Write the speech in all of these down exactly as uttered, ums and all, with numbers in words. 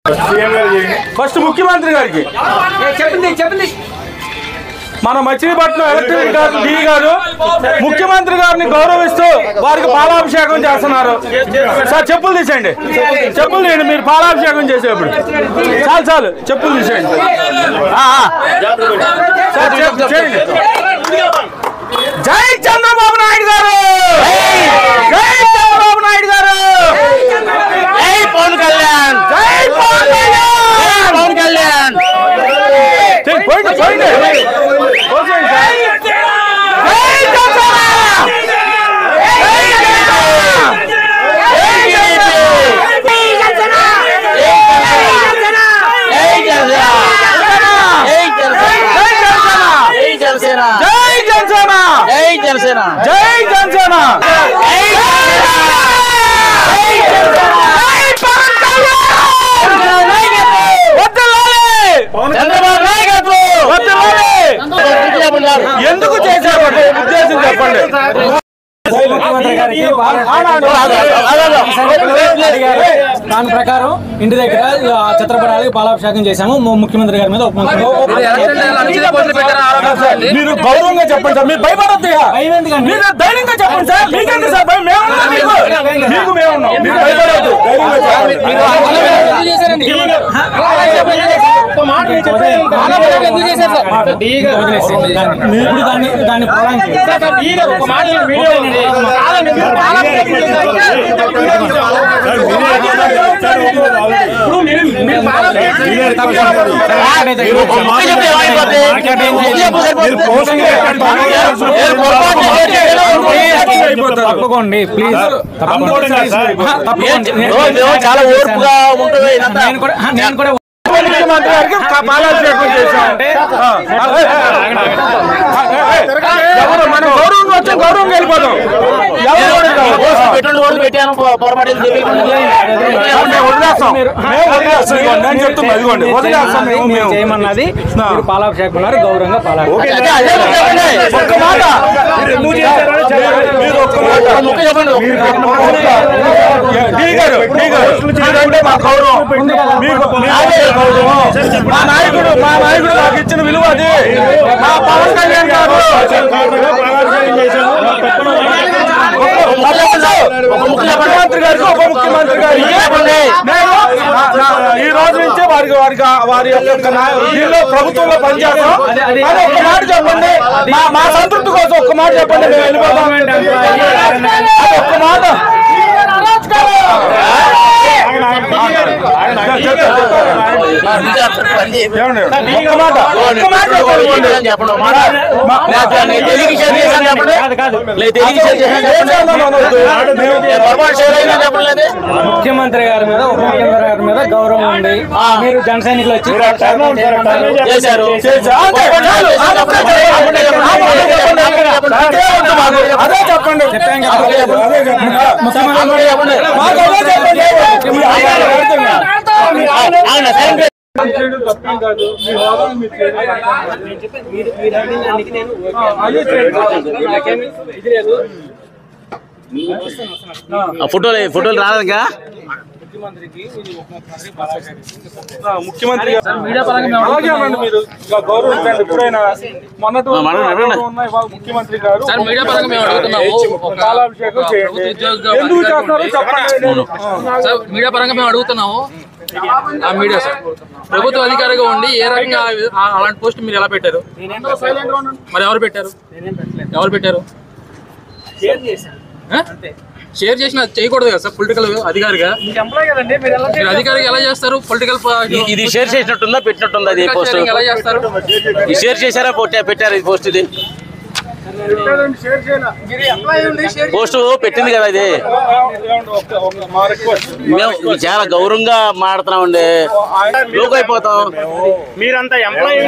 First ముఖ్యమంత్రి గారికి చెప్పండి చెప్పండి మన మచిలీపట్నం ఎలక్ట్రిక్ డి గారు ముఖ్యమంత్రి గారిని గౌరవిస్తూ వారికి పాలాభిషేకం చేస్తున్నారు. సార్ చెప్పులు తీసేయండి, చెప్పులు తీయండి. మీరు పాలాభిషేకం చేసేప్పుడు చాలు చాలు చెప్పులు తీసేయండి. సార్ చేయండి. జై చంద్రబాబు నాయుడు గారు, జై చంద్రబాబు నాయుడు గారు, జై పవన్ కళ్యాణ్, జై పవన్ కళ్యాణ్, పవన్ కళ్యాణ్. పోయింది పోయింది జై జనసేన. ఎందుకు చేశారు ఉద్దేశం చెప్పండి. దాని ప్రకారం ఇంటి దగ్గర చిత్రపటాలకి పాలాభిషేకం చేశాము ముఖ్యమంత్రి గారి మీద. మీరు గౌరవంగా చెప్పండి సార్, మీరు భయపడద్దు, మీరు ధైర్యంగా చెప్పండి సార్. మీకేంటి సార్ భయం? మేము మీకు మేము ఉన్నాం, మీరు భయపడద్దు. ఇప్పుడు దాన్ని దాన్ని తప్పకోండి ప్లీజ్, చాలా ఓర్పుగా ఉంటుంది. నేను కూడా నేను కూడా ముఖ్యమంత్రి గారికి పాలాభిషేకం చేశామంటే ఎవరు మనం గౌరవంగా వచ్చాం, గౌరవంగా వెళ్ళిపోతాం. పెట్టాను వదిలేస్తాం, మేము వదిలేస్తాం. నేను చెప్తున్నా ఇదిగోండి, వదిలేస్తాం. మేము చేయమన్నది పాలాభిషేకం ఉన్నారు, గౌరవంగా పాలాభిషేకం. ఒక్క మాట మీరు ఒక్క మాట డి గారు డి గారు మీరంటే మా గౌరవం, మీకు మా నాయకుడు మా నాయకుడు నాకు ఇచ్చిన విలువ అది. మా పవన్ కళ్యాణ్ గారు ముఖ్యమంత్రి గారికి ఉప ముఖ్యమంత్రి గారికి ఈ రోజు నుంచి వారికి వారికి వారి యొక్క దీనిలో ప్రభుత్వంలో పనిచేస్తాం అని ఒక్క మాట చెప్పండి. మా సంతృప్తి కోసం ఒక్క మాట చెప్పండి, మేము వెళ్ళిపోతాం. అది ఒక్క మాట ముఖ్యమంత్రి గారి మీద ఉప ముఖ్యమంత్రి గారి మీద గౌరవం ఉంది. మీరు జన సైనికులు వచ్చి అదే చెప్పండి. ఫోటోలు ఫోటోలు రాలేదుగా ముఖ్యమంత్రి అలాగేనండి, మీరు గౌరవించండి. ఎప్పుడైనా మొన్నటి ముఖ్యమంత్రి గారు పాలాభిషేకం చేయండి. ఎందుకు చేస్తున్నారు చెప్పండి. మీడియా పరంగా మేము అడుగుతున్నాము. ఆ మీడియా సార్ ప్రభుత్వ అధికారిగా ఉండి ఏ రకంగా అలాంటి పోస్ట్ మీరు ఎలా పెట్టారు? మరి ఎవరు పెట్టారు? ఎవరు పెట్టారు? షేర్ చేసిన చేయకూడదు కదా సార్. పొలిటికల్ అధికారిగా మీరు అధికారిగా ఎలా చేస్తారు? పొలిటికల్ ఇది షేర్ చేసినట్టుందా పెట్టినట్టుందా? ఇది పోస్ట్ ఎలా చేస్తారు? షేర్ చేశారా పెట్టారు? ఇది పోస్ట్ ఇది పోస్ట్ పెట్టింది కదా. ఇది మేము చాలా గౌరవంగా మాట్లాడుతున్నామండి, లోక్ అయిపోతాం. మీరంతా ఎంప్లాయీ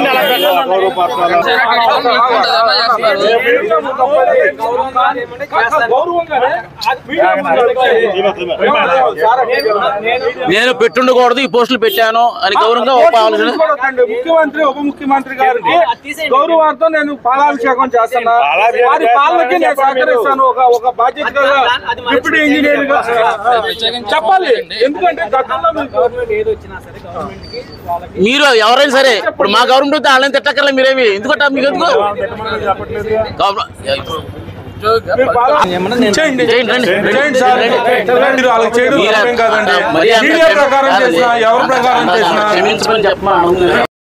నేను పెట్టుండకూడదు, ఈ పోస్టులు పెట్టాను అని గౌరవంగా ముఖ్యమంత్రి ఉప ముఖ్యమంత్రి గారికి గౌరవార్థం నేను పాలాభిషేకం చేస్తున్నా. వారి పాలనకి నేను సహకరిస్తాను. ఒక ఒక బాధ్యతగా డిప్యూటీ ఇంజనీర్ గా చెప్పాలి. ఎందుకంటే గతంలో మీరు ఎవరైనా సరే ఇప్పుడు మా గవర్నమెంట్ వాళ్ళని తిట్టక్కర్లే మీరేమి ఎందుకంటే మీకు ఎందుకు చేయండి చేయండి, రండి. చేయండి సార్. మీరు వాళ్ళకి చేయడం కాదండి. మీడియా ప్రకారం చేసిన ఎవరి ప్రకారం చేసిన క్షమించమని చెప్పమా